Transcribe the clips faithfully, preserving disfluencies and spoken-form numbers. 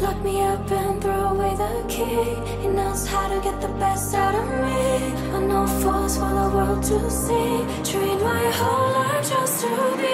Lock me up and throw away the key. He knows how to get the best out of me. But no force for the world to see. Train my whole life just to be.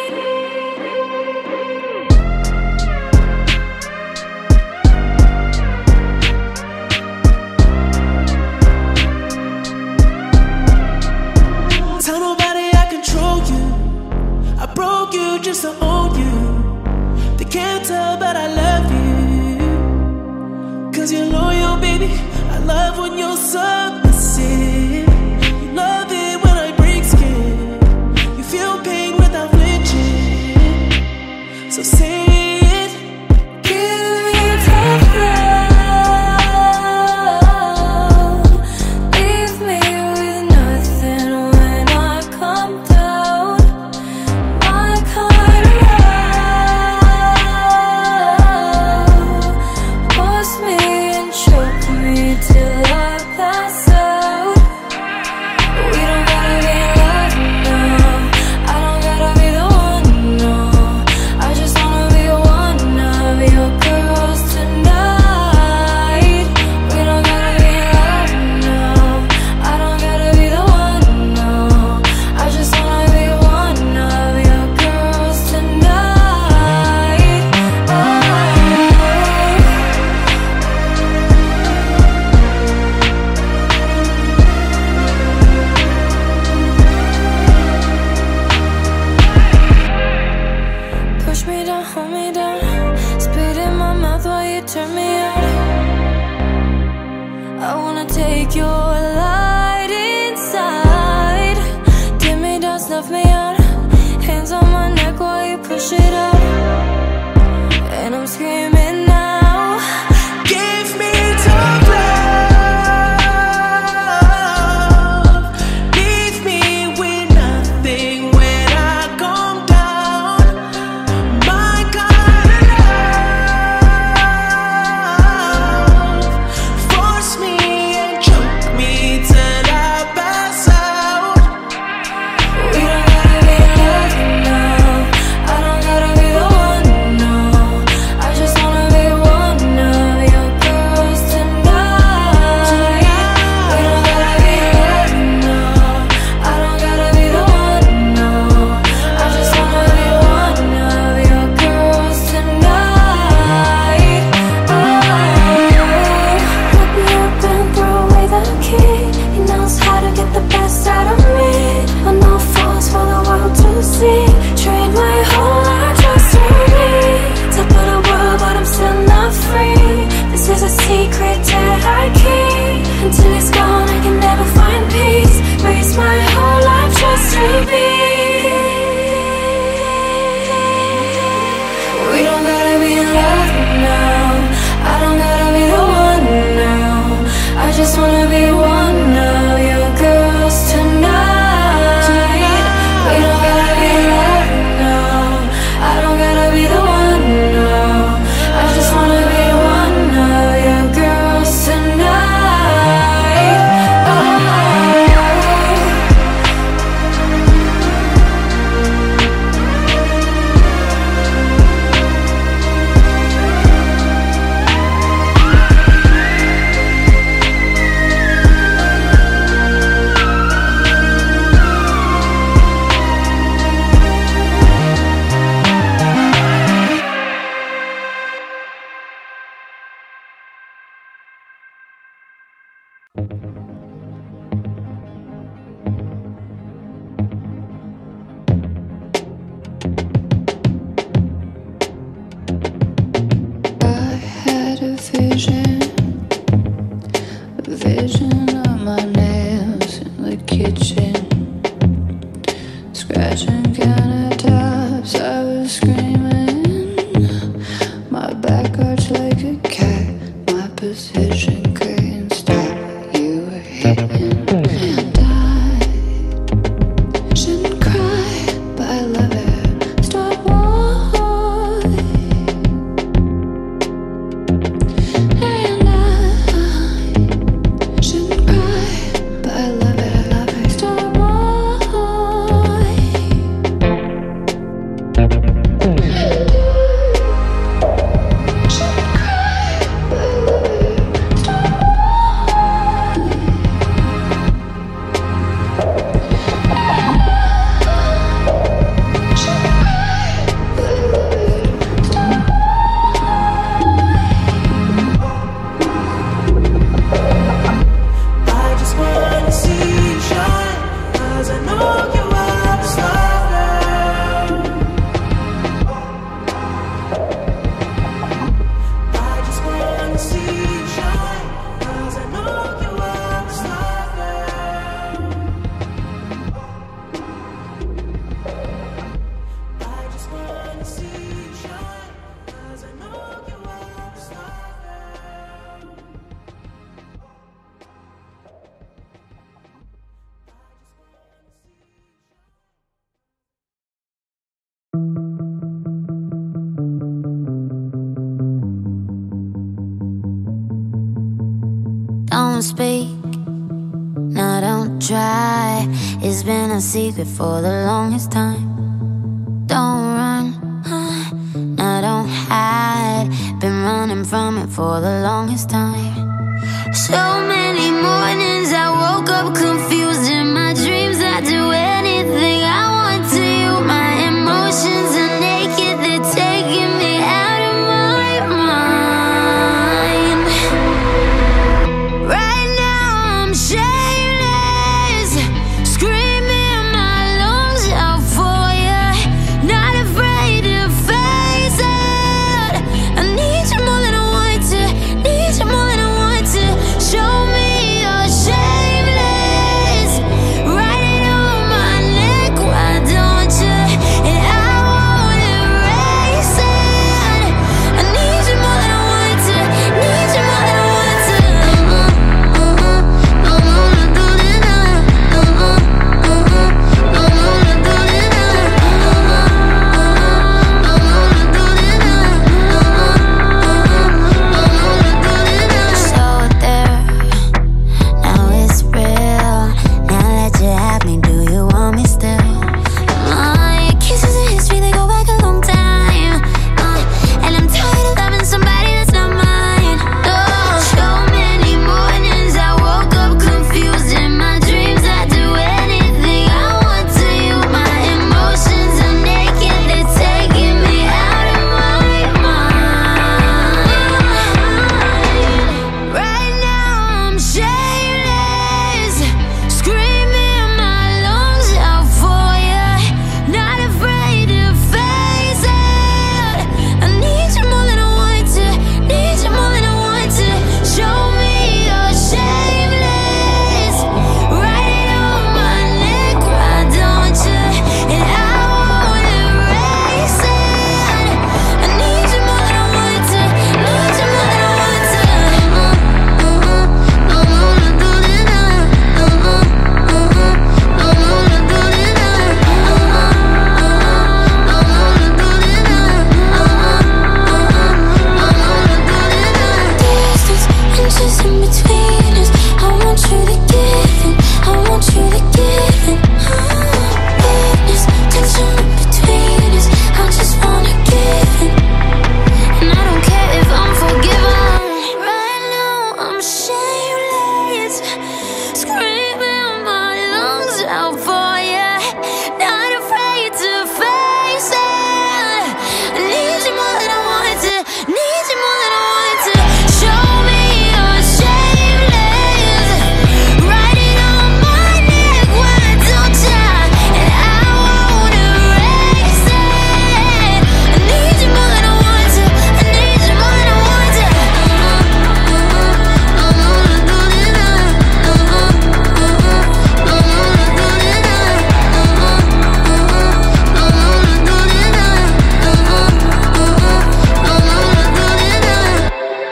Tell nobody I control you. I broke you just to own you. They can't tell but I love you. Cause you're loyal, baby. I love when you're submissive. You love it when I break skin. You feel pain without flinching. So say it. Give me tough love. Leave me with nothing when I come down. My kind of love. Force me and choke me till I pass out. We don't gotta be in love, no. I don't gotta be the one, no. I just wanna be one of your girls tonight. We don't gotta be in love, no. I don't gotta be the one, no. I just wanna be one of your girls tonight. Oh. Push me down, hold me down. Spit in my mouth while you turn me on. I wanna take your light inside. Dim me down, snuff me out. Hands on my neck while you push it out. And I'm screaming now. Give me tough love. Leave me with nothing when I come down. My kind of love. Force me and choke me till I pass out. We don't gotta be in love, no. I don't gotta be the one, no. I just wanna be one of your girls tonight. We don't gotta be in love, no. I don't gotta be the one, no. I just wanna be one of your girls tonight. Oh. Lock me up and throw away the key. He knows how to get the best out of me. But no force for the world to see. Train my whole life just to be top of the world, but I'm still not free. This is a secret that I keep. Until it's gone, I can never find peace. Raise my whole life just to be. We don't gotta be in love now. I don't gotta be the one now. I just wanna be one of your girls tonight. We don't gotta be in love now. I don't gotta be the one now. I just wanna be one of your girls tonight. Oh. I had a vision, a vision of my nails in the kitchen, scratching countertops. I was screaming, my back arched like a cat, my position couldn't stop. You were hitting, and I shouldn't cry, but I love it. Stop why. And I shouldn't cry, but I love it, I love it. Stop why. Shouldn't cry. don't speak, no, don't try. It's been a secret for the longest time. Don't run, huh? No, don't hide. Been running from it for the longest time. So many mornings I woke up confused. In my dreams I do anything I want to you. My emotions are naked, they're taking me out of my mind. Right now I'm shameless, screaming my lungs out for you. Not afraid to face it. I need you more than I want to, need you more than I want to. Show me you're shameless. Write it on my neck, why don't you? And I won't erase it. I need you more than I want to, need you more than I want to. Uh-uh, uh-uh, don't wanna do this now. Uh-uh, uh-uh, don't wanna do this now. Uh-uh, uh-uh, don't wanna do this now. Uh-uh, uh-uh, don't wanna do this now. So there, now it's real. Now that you have me, do you want me still? My kisses and history, they go back a long time. Uh, and I'm tired of loving somebody that's not mine. Oh, so many mornings I woke up confused. In my dreams I do anything I want to you. My emotions are naked, they're taking me out of my mind. Right now I'm shameless, screaming my lungs out for you. Not afraid to face it. I need you more than I want to, need you more than I want to. Show me you're shameless. Write it on my neck, why don't you? And I won't erase it. I need you more than I want to, need you more than I want to. Uh-uh, uh-uh, don't wanna do this now. Uh-uh, uh-uh, don't wanna do this now. Uh-uh, uh-uh, don't wanna do this now. Uh-uh, uh-uh, don't wanna do this now. Distance, inches in between us. I want you to give in, I want you to give in. Uh, weakness, tension in between us. I just wanna give in. And I don't care if I'm forgiven. Right now I'm shameless, screaming my lungs out for you. Not afraid to face it. I need you more than I want to, need you more than I want to. Show me you're shameless. Write it on my neck, why don't you? And I won't erase it. I need you more than I want to, I need you more than I want to. Uh-uh, uh-uh, don't wanna do this now. Uh-uh, uh-uh, don't wanna do this now. Uh-uh, uh-uh, don't wanna do this now. Uh-uh, uh-uh, don't wanna do this now.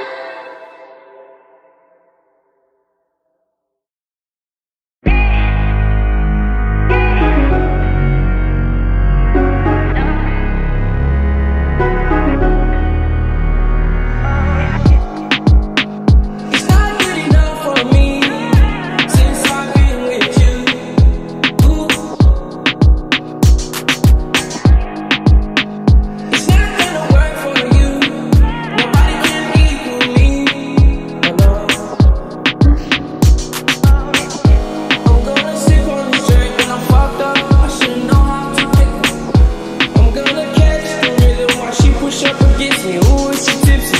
It's not good enough for me since I've been with you. Ooh. It's not gonna work for you. Nobody can equal me. Oh no. I'm gonna sip on this drink when I'm fucked up. I should know how to pick it. I'm gonna catch the rhythm while she push up against me. Ooh, is she tipsy?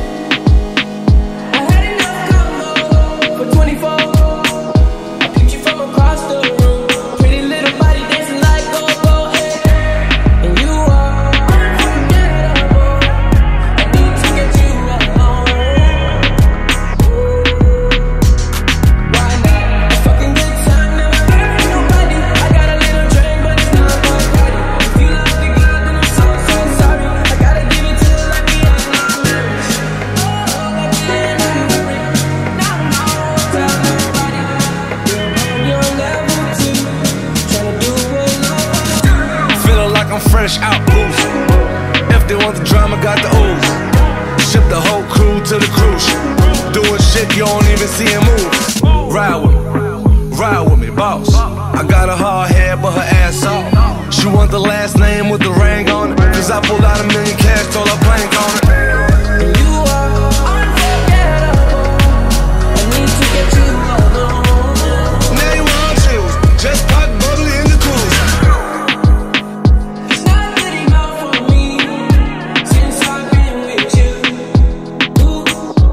I had enough combo for twenty-four. I picked you from across the room. Pretty little body dancing like go-go, hey. And you are unforgettable. I need to get you alone. Why not? A fucking good time, never hurt nobody. I got a little drink, but it's not my party. If you love the girl, then I'm so, so sorry. I gotta give it to her like me and my marriage. Oh, like me and my marriage. Now I'm all tell nobody. You're on your level two, tryna do what nobody. Feeling like I'm fresh out booze. If they want the drama, got the ooze. Ship the whole crew to the cruise. Doing shit, you don't even see him move. Ride with me, ride with me, boss. I got a hard head, but her ass off. She want the last name with the ring on it, cause I pulled out a million cash, told her plank on it. And you are unforgettable. I need to get you alone. Now you want chills, just pop bubbly in the cooler. It's not good enough for me since I've been with you. Ooh.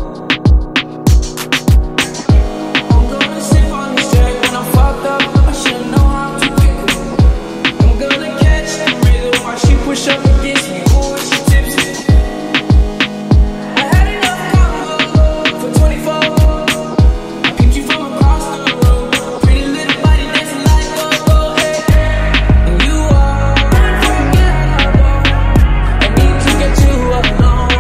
I'm gonna sip on this track when I'm fucked up. I should know how to pick her. I'm gonna catch the rhythm while she push up against me. Ooh, she tipsy. I had enough combo for twenty-four. I picked you from across the room. Pretty little body dancing like go-go, hey. And you are unforgettable. I need to get you alone.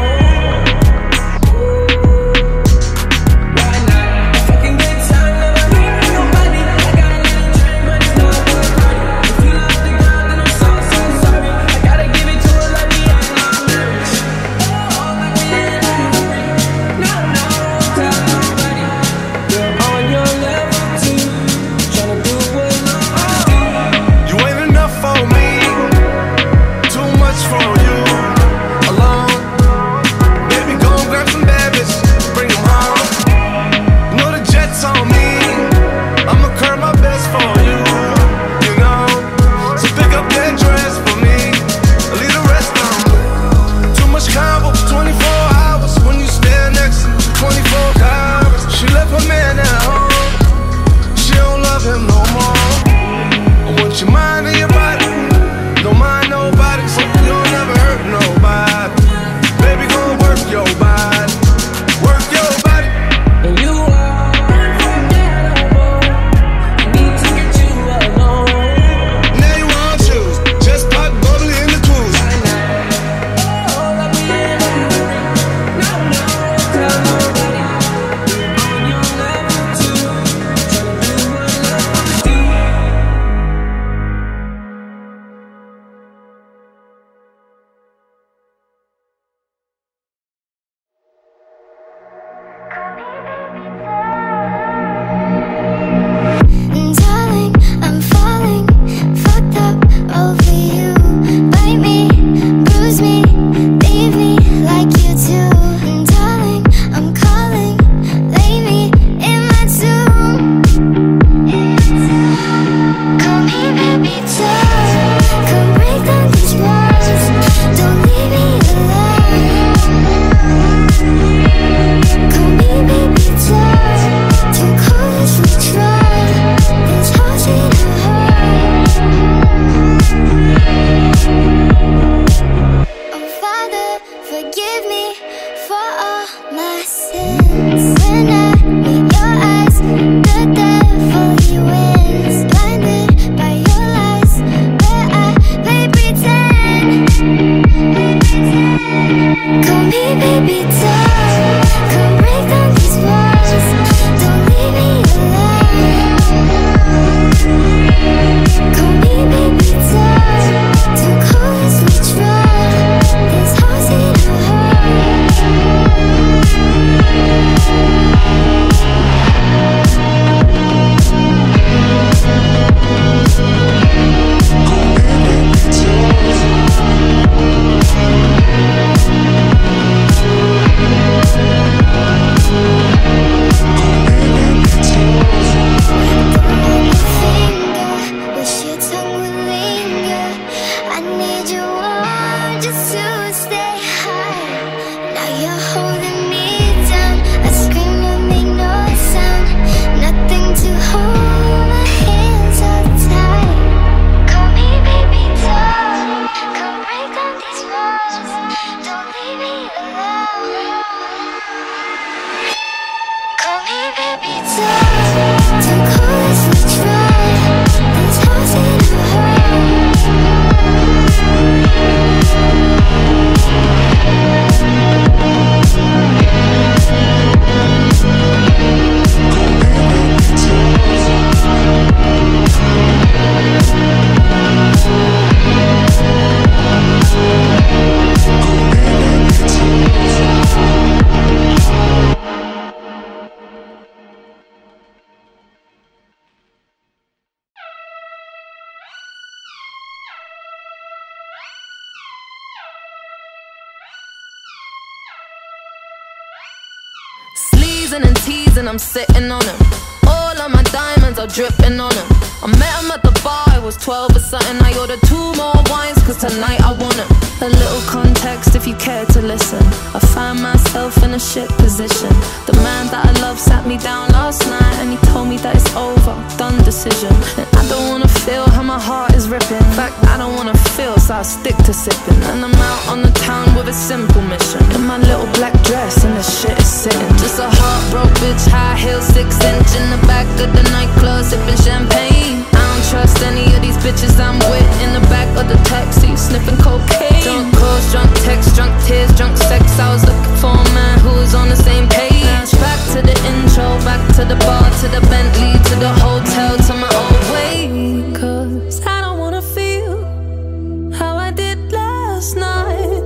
Right now, a fucking good time, never leaving nobody. I got a little drink, but it's not good party. If you love the girl, then I'm so, so sorry. I gotta give it to her like me, I'm not married. Oh, like we ain't married. No, no, tell nobody. You're on your level too, tryna do what I do. You ain't enough for me, too much for you. Alone, baby, go and grab some bad bitches, bring them home. You know the jet's on me, I'ma curb my best for you. You know, so pick up that dress for me, leave the rest on me. Too much combo, twenty-four hours when you stand next to me, twenty-four hours. She left her man at home, she don't love him no more. I want your mind and your body, don't mind nobody, so you don't never hurt nobody. Baby, go and work your body, work your body. And you are unforgettable. I need to get you alone. Now you want choose, just pop bubbly in the cruise. Right now, oh, like we ain't married. No, no, tell nobody. On your level too, tryna do what I do. Darling, I'm falling, fucked up over you. Bite me, bruise me, leave me like you do. Darling, I'm calling, lay me in my tomb. Call me baby, darling, come break down these walls. Don't leave me alone. Call me baby, darling, too cold as we try. This house ain't a home. Oh Father, forgive me for all my sins. When I meet your eyes, the devil he wins. Blinded by your lies, where I play pretend. Call me baby, darling, come break down these walls. Don't leave me alone. Call me baby, darling, too cold as we try. This house ain't a wish your tongue would linger. I need you warm just to stay high. Now you're holding me down. I scream but make no sound. Nothing to hold, my hands are tied. Call me baby, darling, come break down these walls. Don't leave me alone. Call me baby, darling, too cold as we try. This house ain't a home. squeezing and teasing, I'm sitting on him. All of my diamonds are dripping on him. I met him at the bar, I was twelve or something. I ordered two more wines, cause tonight I want him. A little context if you care to listen. I find myself in a shit position. The man that I love sat me down last night and he told me that it's over, done decision. And I don't wanna feel how my heart is ripping. In fact, I don't wanna feel, so I stick to sipping. And I'm out on the town with a simple mission. In my little black dress and the shit is sitting. Just a heartbroken bitch, high heels, six inch in the back of the nightclub, sipping champagne. I don't trust any of these bitches I'm with. In the back of the taxi, sniffing cocaine. Drunk calls, drunk texts, drunk tears, drunk sex. I was looking for a man who was on the same page. Back to the intro, back to the bar, to the Bentley, to the hotel, to my old way. Cause I don't wanna feel how I did last night.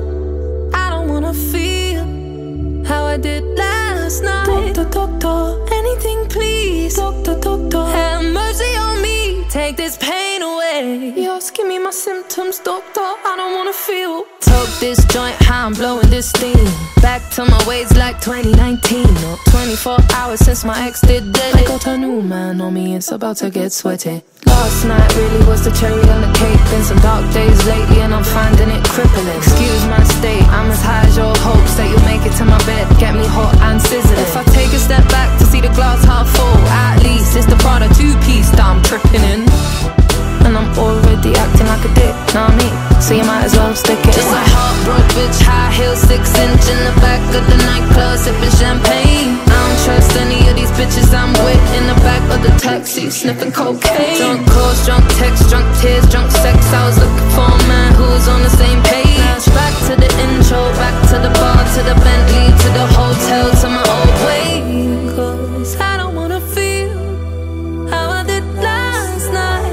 I don't wanna feel how I did last night. Doctor, doctor, anything please. Doctor, doctor, have mercy on me. Take this pain away. You're asking me my symptoms, doctor. I don't wanna feel. Toke this joint, how I'm blowing this steam. Back to my ways like twenty nineteen. Or twenty-four hours since my ex did dead. I got a new man on me, it's about to get sweaty. Last night really was the cherry on the cake. Been some dark days lately and I'm finding it crippling. Excuse my state, I'm as high as your hopes that you'll make it to my bed, get me hot and sizzling. If I take a step back to see the glass half full, at least it's the Prada two-piece that I'm tripping in. And I'm already acting like a dick, know what I mean? So you might as well stick it. Just a heartbroken bitch, high heels, six inch in the back of the nightclub, sipping champagne. I don't trust any of these bitches I'm with. In the back of the taxi, sniffing cocaine. Drunk calls, drunk texts, drunk tears, drunk sex. I was looking for a man who was on the same page. Back to the intro, back to the bar, to the Bentley, to the hotel, to my old way. Cause I don't wanna feel how I did last night.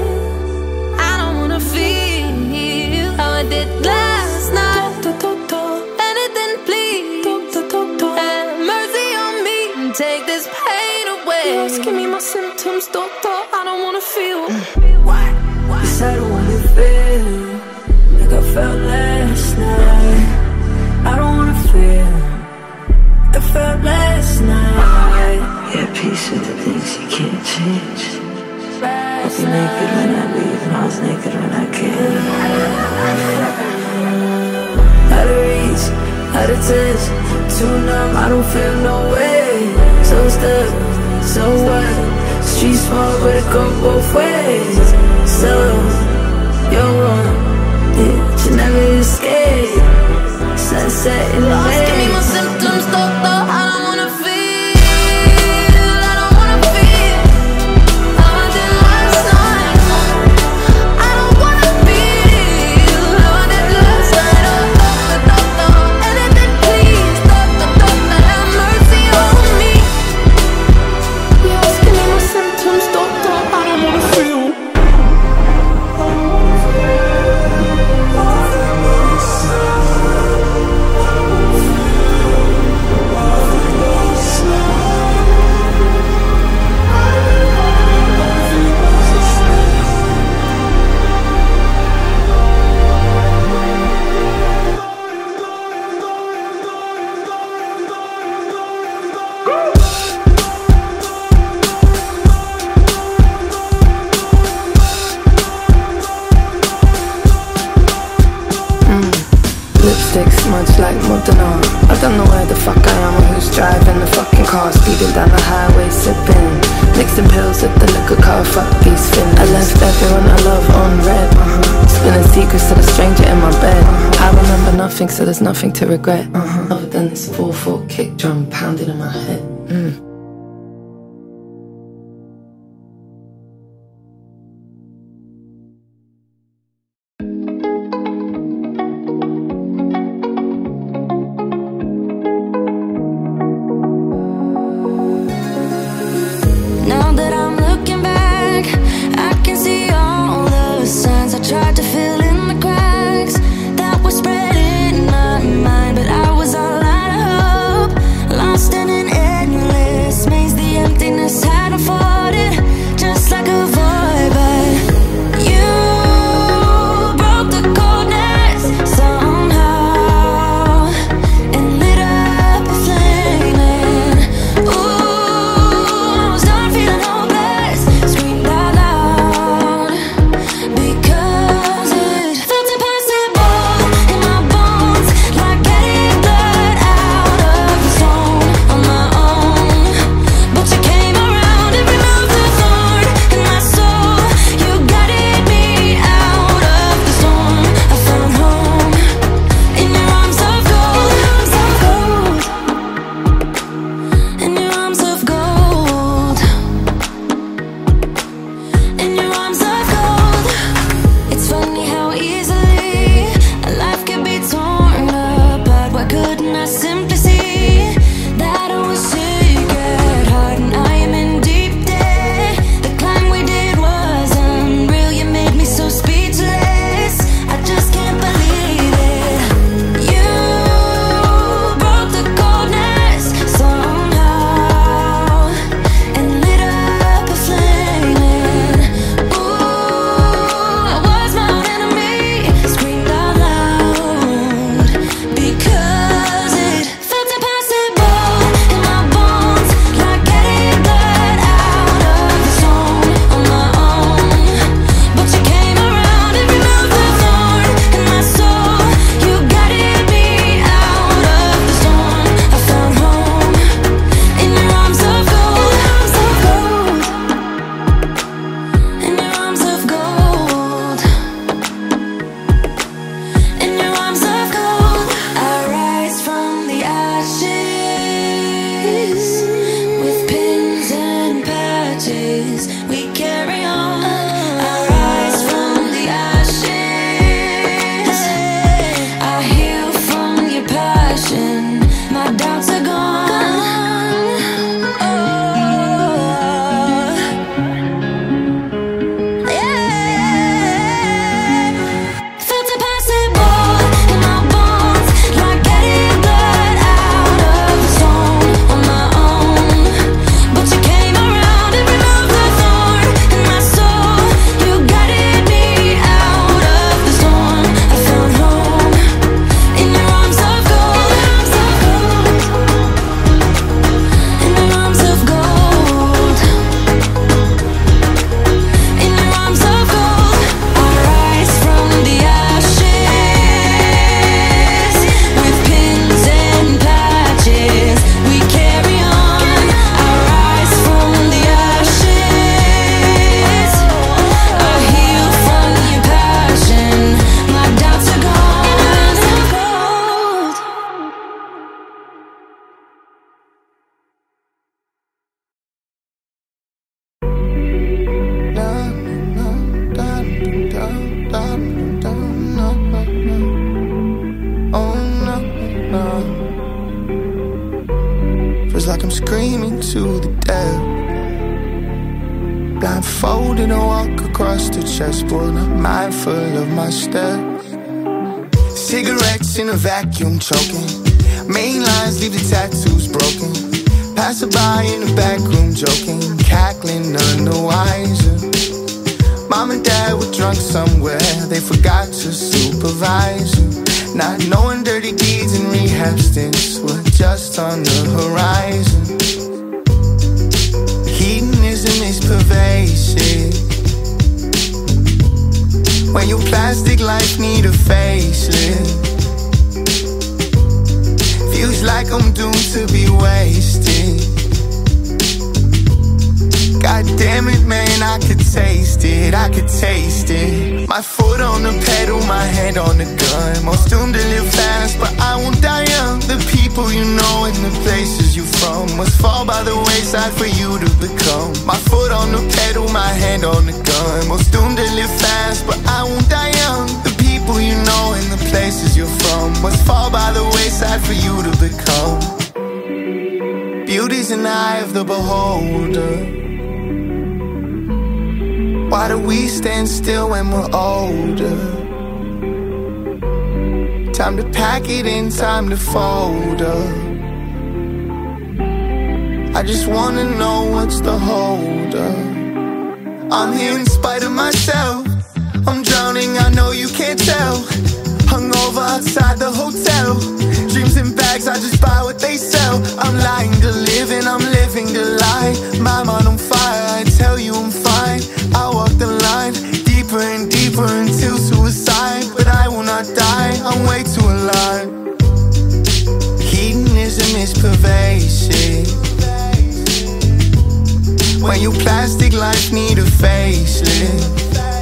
Feel how I did last night. Doctor, doctor, anything please. Doctor, doctor, have mercy on me. Take this pain away. You're asking me my symptoms, doctor. I don't wanna feel. What? Yes, I don't wanna feel like I felt last night. I don't wanna feel like I felt last night. Yeah, peace with the things you can't change. I'll be naked when I leave, and I was naked when I came. Out of reach, out of touch, too numb, I don't feel no way. So stuck, so what? Street smart, but it go both ways. So, you're wrong, yeah, you never escape. Sunset in the Lost, give me my symptoms, doctor, I don't wanna feel. I don't wanna feel how I did last night. I don't wanna feel how I did last night. Oh, doctor, doctor, anything please. Doctor, doctor, have mercy on me. You're asking me my symptoms, doctor, I don't wanna feel. Much like Modena, I don't know where the fuck I am or who's driving the fucking car, speeding down the highway, sipping, mixing pills at the liquor car. Fuck these fins. I left everyone I love on red. Uh-huh. Spilling secrets to the stranger in my bed. Uh-huh. I remember nothing, so there's nothing to regret. Uh-huh. Other than this four four kick drum pounding in my head. Mm. Tried to fill in the cracks that were spreading in my mind, but I was all out of hope, lost in an endless feels like I'm screaming to the dead. Blindfolded, I walk across the chessboard, not mindful of my steps. Cigarettes in a vacuum choking, main lines leave the tattoos broken. Passerby in the back room joking, cackling none the wiser. Mom and dad were drunk somewhere, they forgot to supervise them. Not knowing dirty deeds and rehab stints were just on the horizon. Hedonism is pervasive. When your plastic life need a facelift, feels like I'm doomed to be wasted. God damn it, man, I could taste it, I could taste it. My foot on the pedal, my head on the gun. Most doomed to live fast, but I won't die young. The people you know and the places you from must fall by the wayside for you to become. My foot on the pedal, my hand on the gun. Most doomed to live fast, but I won't die young. The people you know and the places you're from must fall by the wayside for you to become. Beauty's in the eye of the beholder. Why do we stand still when we're older? Time to pack it in, time to fold up. I just wanna know what's the hold up. I'm here in spite of myself. I'm drowning, I know you can't tell. Hungover outside the hotel. Dreams in bags, I just buy what they sell. I'm lying to live and I'm living to lie. My mind on fire, I tell you I'm fine. I walk the line, deeper and deeper until suicide. But I will not die, I'm way too alive. Hedonism is pervasive. When your plastic life need a facelift,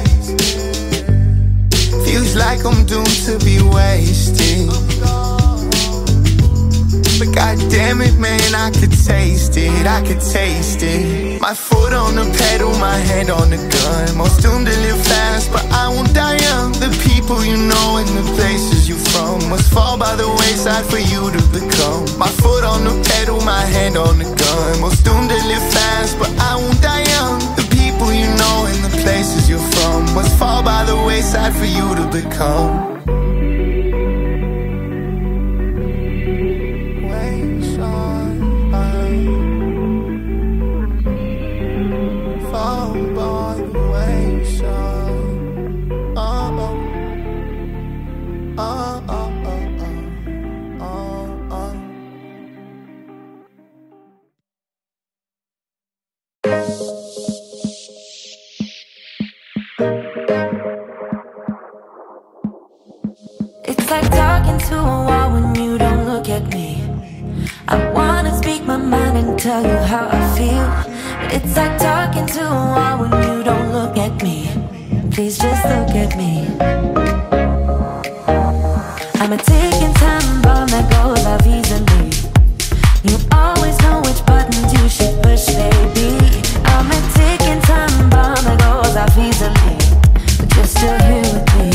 feels like I'm doomed to be wasted. But god damn it, man, I could taste it, I could taste it. My foot on the pedal, my hand on the gun. Most doomed to live fast, but I won't die young. The people you know and the places you from must fall by the wayside for you to become. My foot on the pedal, my hand on the gun. Most doomed to live fast, but I won't die young. The people you know and the places you're from must fall by the wayside for you to become. It's like talking to a wall when you don't look at me. I wanna speak my mind and tell you how I feel, but it's like talking to a wall when you don't look at me. Please just look at me. I'm a ticking time bomb that goes off easily. You always know which buttons you should push, baby. I'm a ticking time bomb that goes off easily, but you're still here with me.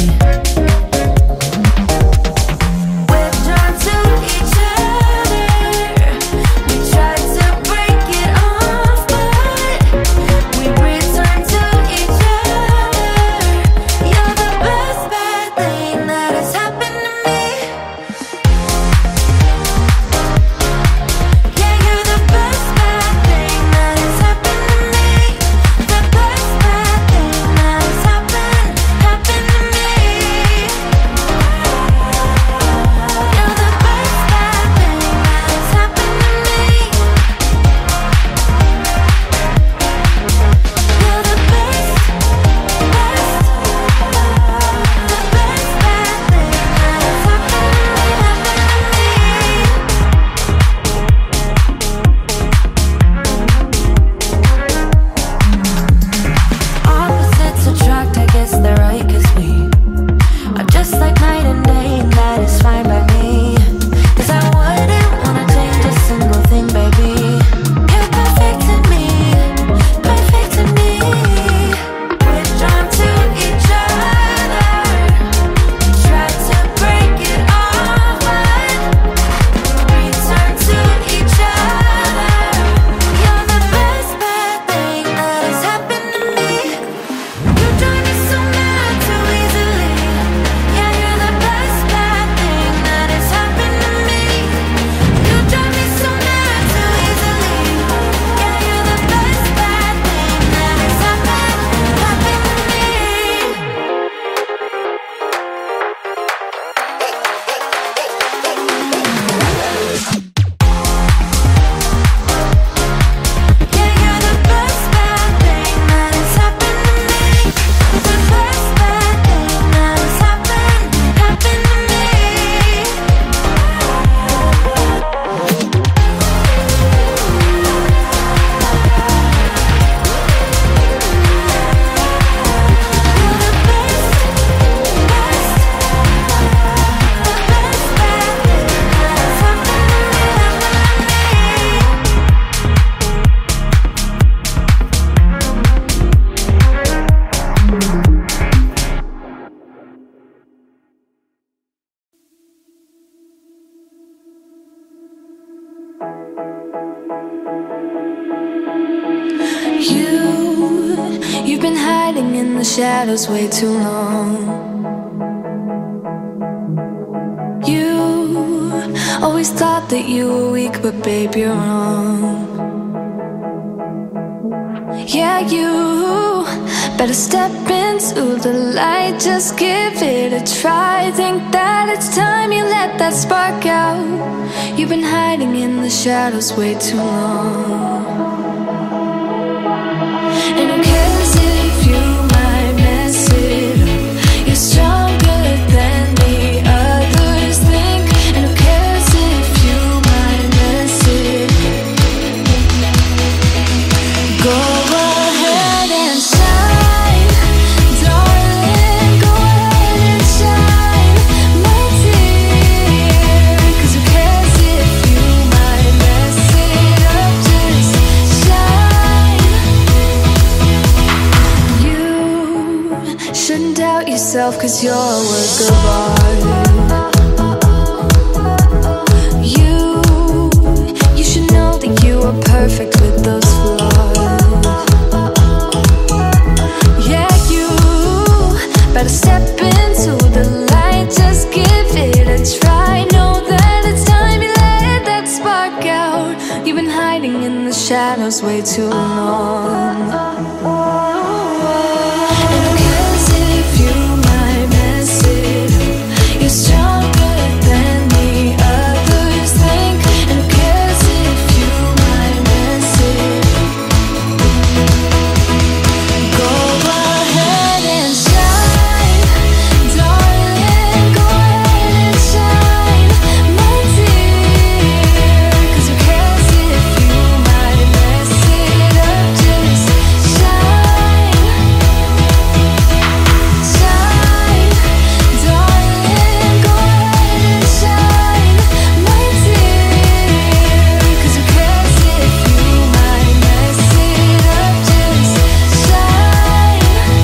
Yeah, been hiding in the shadows way too long. You always thought that you were weak, but babe, you're wrong. Yeah, you better step into the light, just give it a try. Think that it's time you let that spark out. You've been hiding in the shadows way too long. And who cares if you might mess it up? You're stronger than the others think. And who cares if you might mess it up? Go ahead and shine, darling. Go ahead and shine, my dear. 'Cause who cares if you might mess it up? Just shine. You shouldn't doubt yourself, 'cause you're a work of art. You, you should know that you are perfect with those flaws. Yeah, you better step into the light, just give it a try. Know that it's time you let that spark out. You've been hiding in the shadows way too long. And who cares if you might mess it up? You're stronger than the others think. And who cares if you might mess it up? Go ahead and shine, darling. Go ahead and shine, my dear. 'Cause who cares if you might mess it up? Just shine, shine, darling. Go ahead and shine, my dear. 'Cause who cares if you might mess it up? Just shine.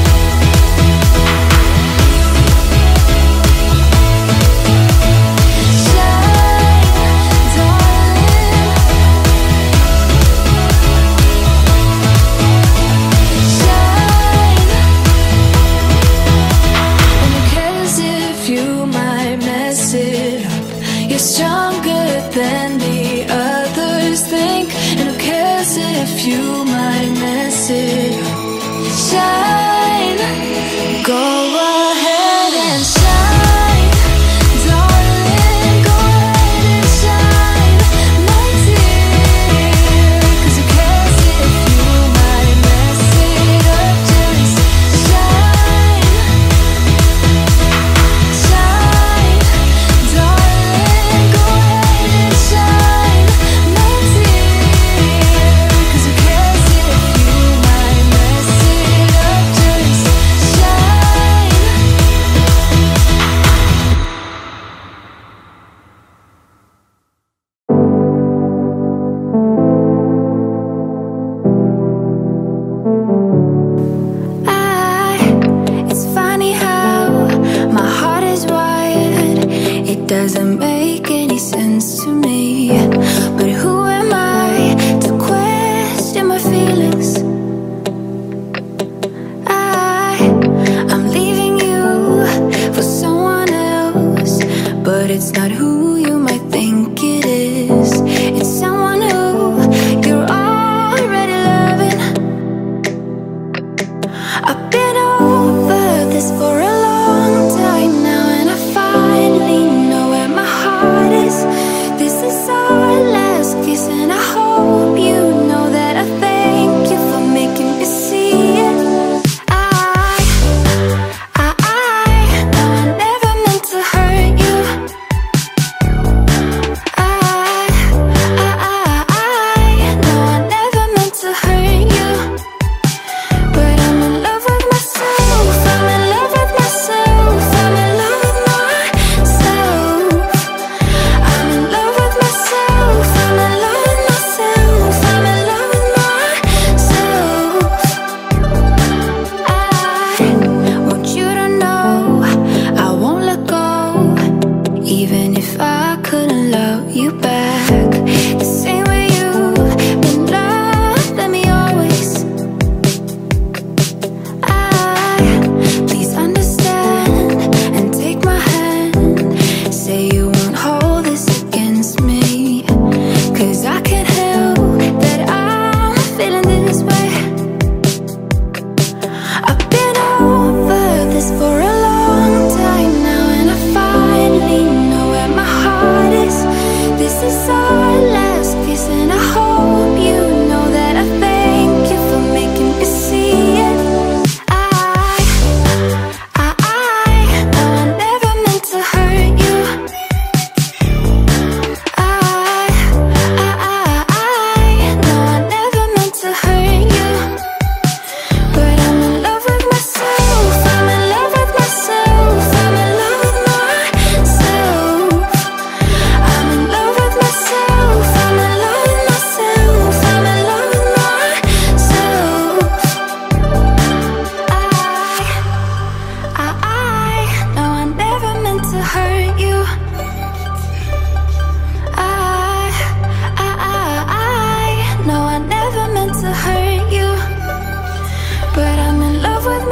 You're stronger than the others think. And who cares if you might mess it up? Shine, go ahead and shine, darling. Go ahead and shine, my dear. 'Cause who cares if you might mess it up? Just shine, shine, darling. Go ahead and shine, my dear. 'Cause who cares if you might mess it up? Just shine.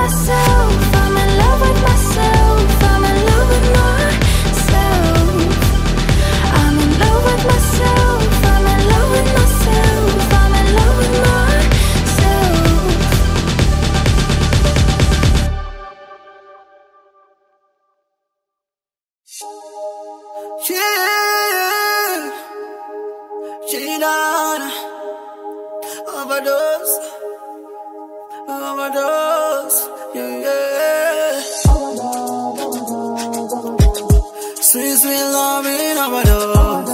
myself. I'm in love with myself. I'm in love with myself. I'm in love with myself. I'm in love with myself. I'm in love with myself. Yeah, she done overdose, overdose, yeah, yeah. Sweet, sweet loving overdose,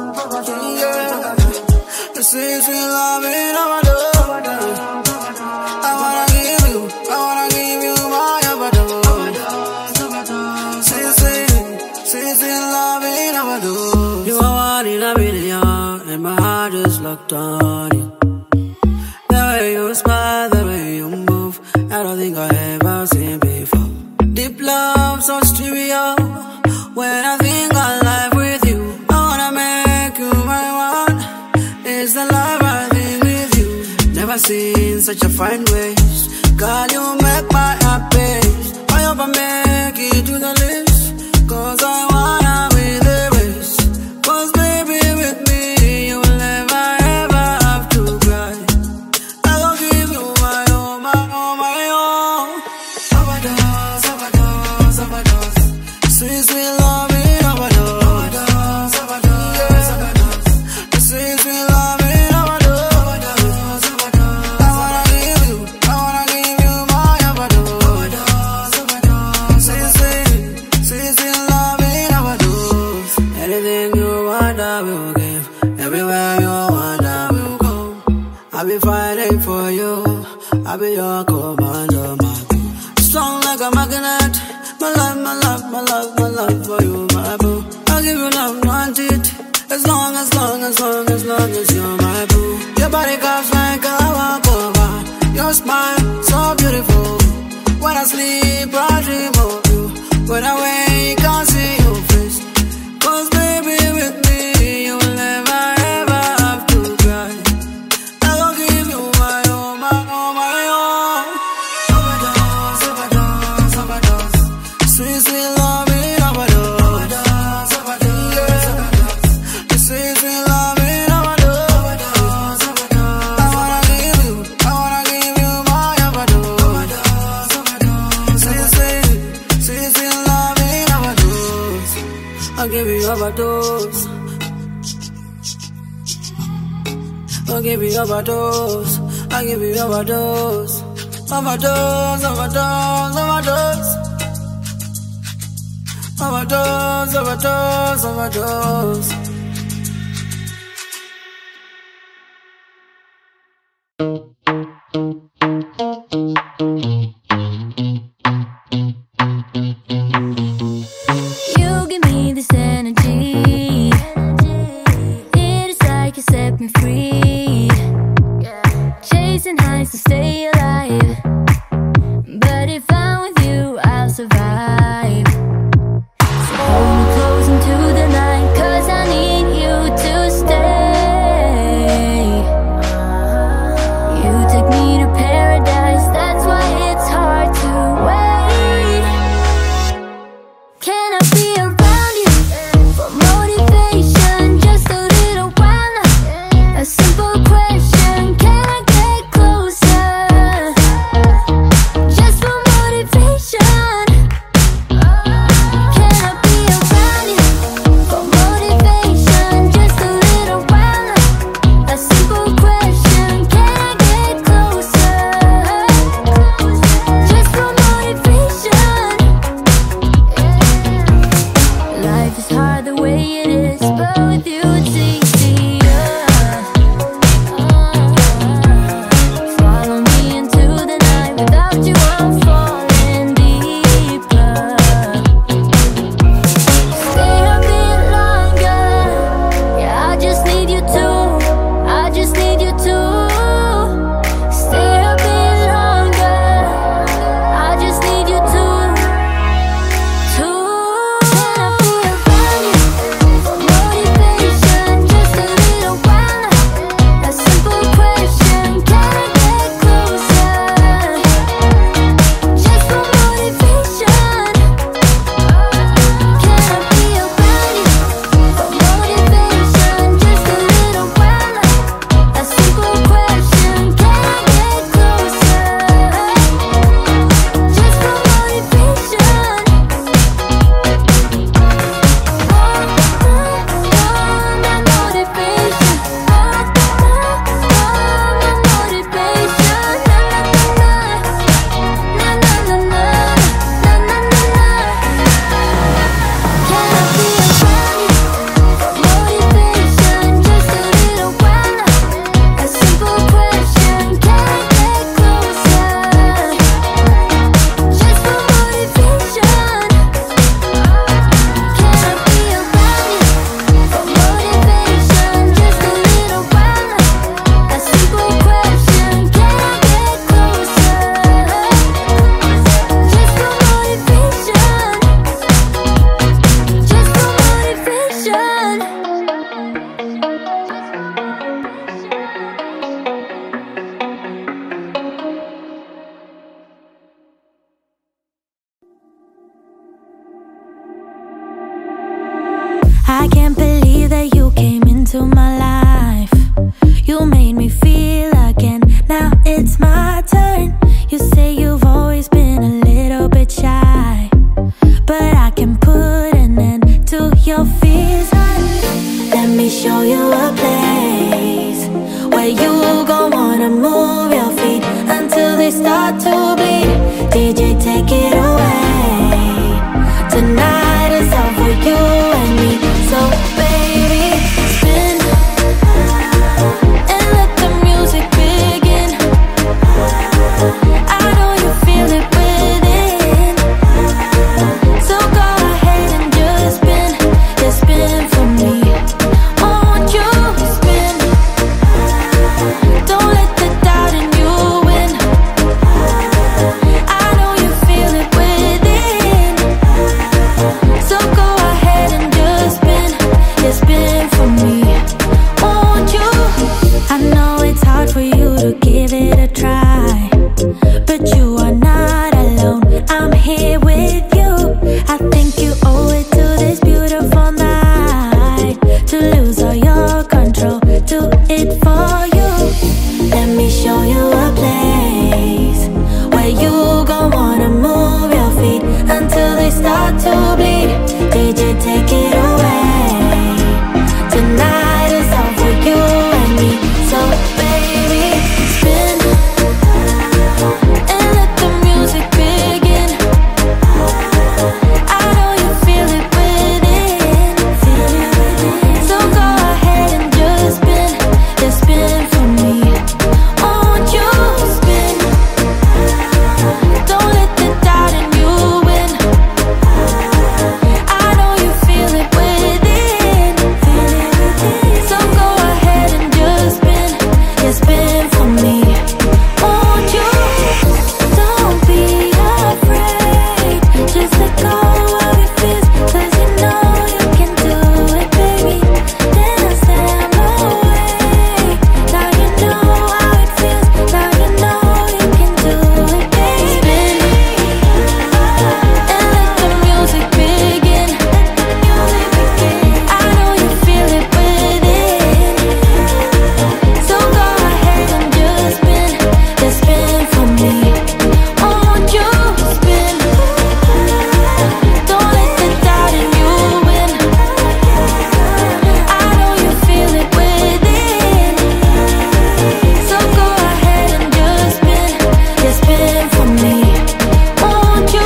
yeah. Sweet, sweet loving overdose. I wanna give you, I wanna give you my overdose. Sweet, sweet, sweet, sweet loving overdose. You are one in a million, and my heart is locked on you. The way you smile, the way you move, I don't think I ever seen before. Deep love, so stereo. When I think of life with you, I wanna make you my one. It's the love I think with you. Never seen such a fine ways. Girl, you make my heart pace. I hope I make it to the list, cause I wanna be the best. Cause baby, with me, you will never ever have to cry. I will give you my all, my all, my all. Overdose, overdose, overdose. Sweet, sweet loving overdose. Overdose, overdose, overdose. Sweet, sweet loving overdose. Overdose, overdose. I wanna give you, I wanna give you my overdose. Overdose, overdose. Sweet, sweet, sweet, sweet loving overdose. Anything you want, I will give. Everywhere you want, I will go. I'll be fighting for you. I'll be your commander, my boo. Strong like a magnet. My love, my love, my love, my love for you, my boo. I'll give you love, want it. As long, as long, as long, as long as you're my boo. Your body comes like a walkover. Your smile, so beautiful. When I sleep, I dream of you. When I wake, I see your face. Cause baby, with me, you will never ever have to cry. I will give you my all, my all, my all. Overdose, overdose, overdose. Sweet, sweet loving overdose. Overdose, overdose, overdose. Sweet, sweet loving overdose. Overdose, overdose. I wanna give you, I wanna give you my overdose. Overdose, overdose. Sweet, sweet, sweet, sweet loving overdose. I'll give you overdose. I'll give you overdose. I'll give you overdose. Overdose, overdose, overdose. Overdose, overdose, overdose. You give me this energy. It is like you set me free. Chasing highs to stay alive. But if I'm with you, I'll survive. So hold me close into the night, cause I need you to stay. You take me to paradise, that's why it's hard to wait. Can I be around you for motivation? Just a little while now. A simple wanna move your feet until they start to bleed. D J, take it away. Tonight is all for you and me. So baby, spin and let the music begin. I know you feel it within. So go ahead and just spin, just spin for me. Won't you spin? Don't let the doubt in you win. I know you feel it within. So go ahead and just spin, just spin for me. Won't you? I know it's hard for you to give it a try, but you are not alone. I'm here with you. I think you owe it to this beautiful night to lose all your control. Do it for you. Let me show you a place where you gon' wanna move your feet until they start to bleed. D J, take it away. Tonight is all for you and me. So baby, spin and let the music begin. I know you feel it within. So go ahead and just spin, just spin for me. Won't you spin? Don't let the doubt in you win. I know you feel it within. So go ahead and just spin, just spin for me. Won't you? Don't be afraid. Just let go of your fears, 'cause you know you can do it, baby. Dance them away. Now you know how it feels. Now you know you can do it, baby. And let the music begin. I know you feel it within. So go ahead and just spin, just spin for me. Won't you spin? Don't let the doubt in you win. I know you feel it within. So go ahead and just spin, just spin for me. Won't you?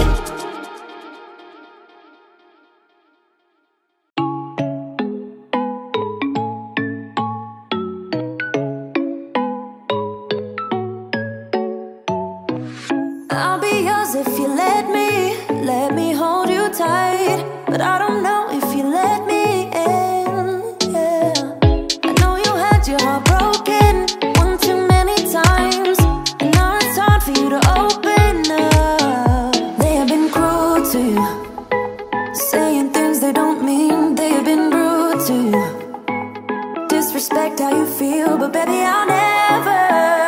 I'll be yours if you let me, let me hold you tight. But I don't know if you let me in, yeah. I know you had your heart broken one too many times, and now it's hard for you to open up. They have been cruel to you, saying things they don't mean. They have been rude to you, disrespect how you feel. But baby, I'll never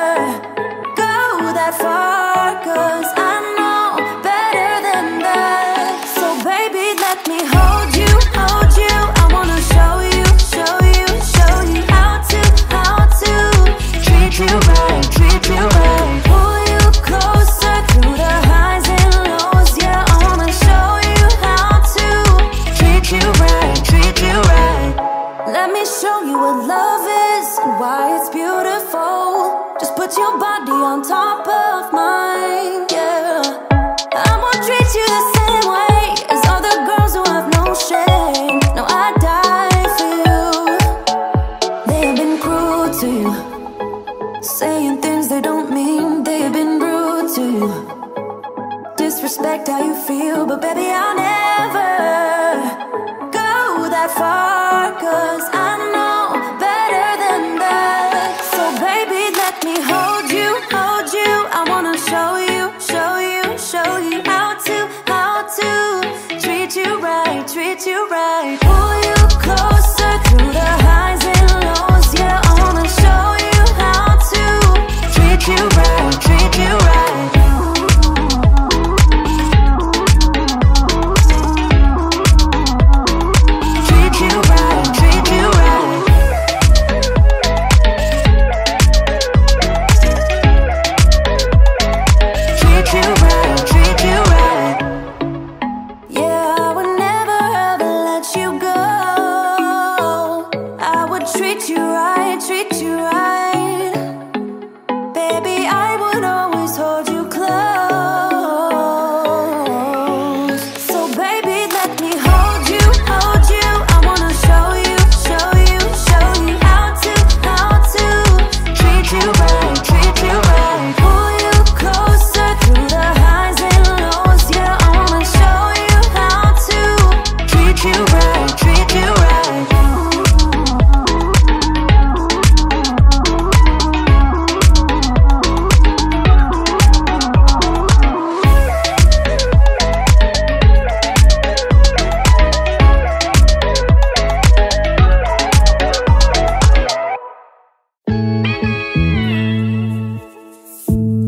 go that far, 'cause I know better than that. So baby, let me hold you, hold you. I wanna show you, show you, show you how to, how to treat you right, treat you right. Pull you closer through the highs and lows. Yeah, I wanna show you how to treat you right, treat you right. Let me show you what love is and why it's beautiful. Just put your body on top of mine, yeah. I won't treat you the same way as other girls who have no shame. No, I die for you. They have been cruel to you, saying things they don't mean. They have been rude to you, disrespect how you feel. But baby, I'll never go that far, 'cause I know better than that. So baby, let me hold you, hold you. I wanna show you, show you, show you how to, how to treat you right, treat you right. Pull you closer through the highs and lows. Yeah, I wanna show you how to treat you right, treat you right.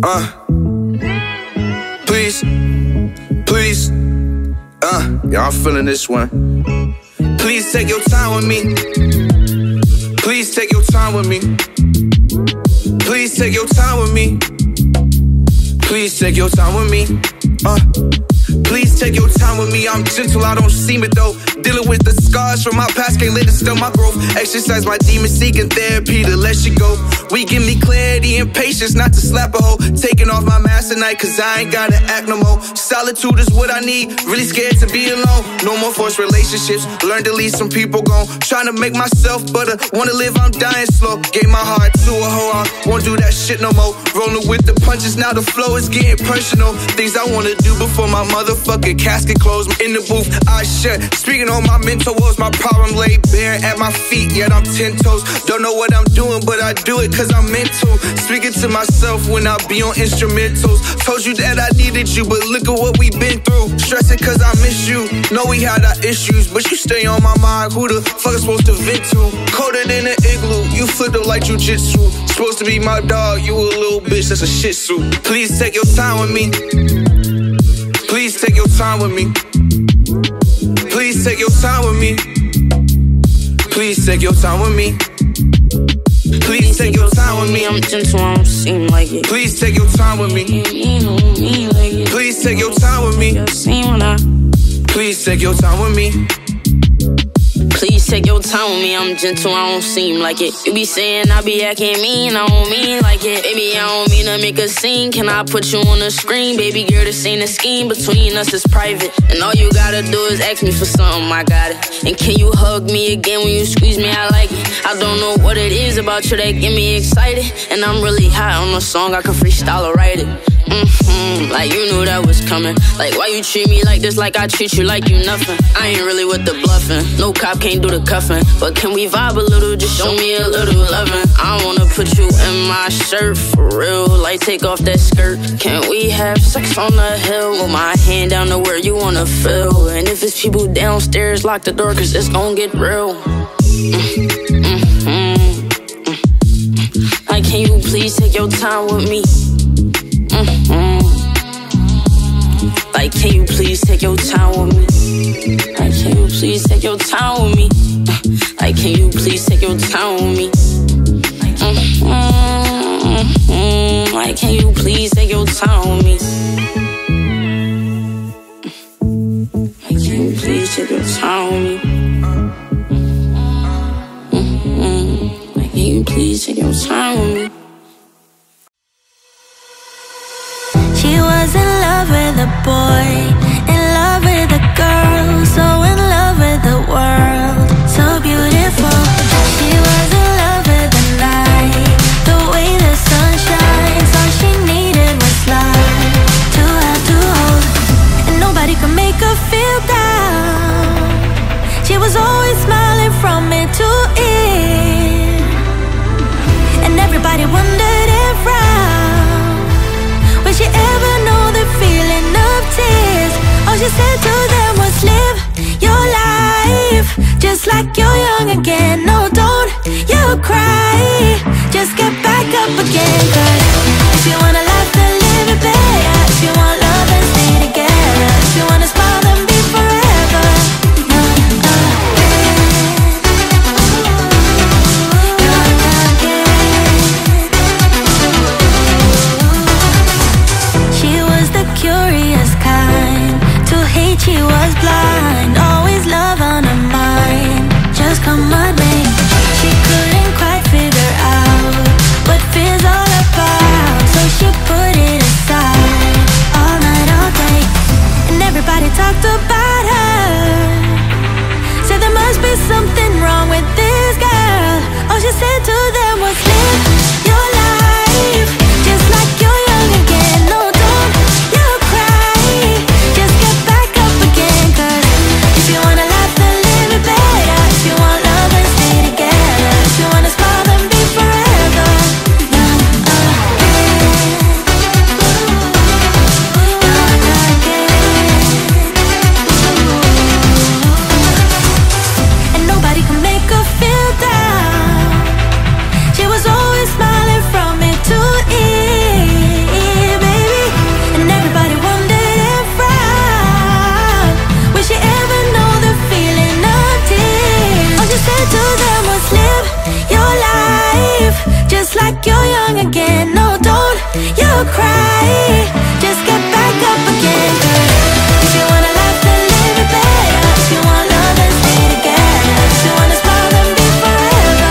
Uh, please, please, uh, y'all feeling this one. Please take your time with me. Please take your time with me. Please take your time with me. Please take your time with me. Uh, please take your time with me. I'm gentle, I don't seem it though. Dealing with the scars from my past, can't let it still my growth. Exercise my demons, seeking therapy to let you go. We give me clarity and patience, not to slap a hoe. Taking off my mask tonight, cause I ain't gotta act no more. Solitude is what I need, really scared to be alone. No more forced relationships, learn to leave some people gone. Trying to make myself better, wanna live, I'm dying slow. Gave my heart to a hoe, I won't do that shit no more. Rolling with the punches, now the flow is getting personal. Things I wanna do before my motherfucking casket closed. In the booth, I shut, speaking on my mental woes. My problem lay bare at my feet, yet I'm ten toes. Don't know what I'm doing, but I do it cause I'm meant to. Speaking to myself when I be on instrumentals. Told you that I needed you, but look at what we been through. Stressing cause I miss you. Know we had our issues, but you stay on my mind. Who the fuck is supposed to vent to? Colder than an igloo, you flipped up like jujitsu. Supposed to be my dog, you a little bitch, that's a shih tzu. Please take your time with me. Please take your time with me. Please take your time with me. Please take your time with me. Please take your time with me. I'm gentle, I don't seem like it. Please take your time with me. Please take your time with me. Please take your time with me. Please take your time with me, I'm gentle, I don't seem like it. You be saying I be acting mean, I don't mean like it. Baby, I don't mean to make a scene, can I put you on the screen? Baby girl, this ain't a scheme, between us is private. And all you gotta do is ask me for something, I got it. And can you hug me again when you squeeze me, I like it. I don't know what it is about you that get me excited. And I'm really hot on the song, I can freestyle or write it. Mm-hmm, like you knew that was coming. Like why you treat me like this, like I treat you like you nothing. I ain't really with the bluffing, no cop can't do the cuffing. But can we vibe a little, just show me a little loving. I wanna put you in my shirt for real, like take off that skirt. Can we have sex on the hill, with my hand down to where you wanna feel. And if it's people downstairs, lock the door cause it's gon' get real. Mm-hmm, mm-hmm. Like can you please take your time with me? Mm-hmm. Like, can you please take your time with me? Like, can you please take your time with me? Like, can you please take your time with me? Mm-hmm. Like, can you please take your time with me? Like, can you please take your time with me? Mm-hmm. Like, can you please take your time with me? She was in love with a boy, in love with a girl, so in love with the world, so beautiful. She was in love with the night, the way the sun shines. All she needed was love to have to hold, and nobody could make her feel down. She was always smiling from ear to ear, and everybody wondered around, will she ever know the feeling of tears? All she said to them was live your life just like you're young again. No, don't you cry, just get back up again. Cause if you wanna laugh, then live it better. If you want love, then stay together. If you wanna smile, then be forever. Uh, uh. Curious kind, to hate she was blind. Always love on her mind, just come admit just like you're young again. No, don't you cry, just get back up again. Cause if you wanna laugh, then live it better. If you want love, then stay together. If you wanna smile, then be forever.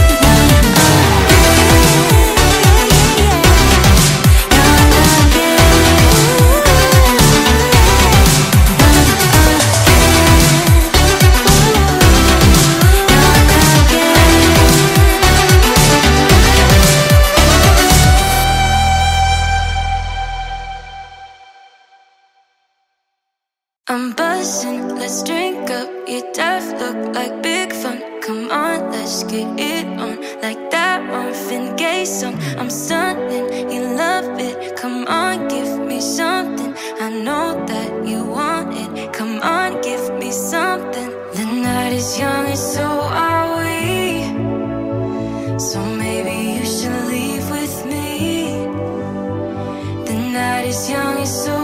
I'm buzzing, let's drink up. Your death look like big fun. Come on, let's get it on. Like that Marvin Gaye song. I'm stunning, you love it. Come on, give me something. I know that you want it. Come on, give me something. The night is young and so are we. So maybe you should leave with me. The night is young and so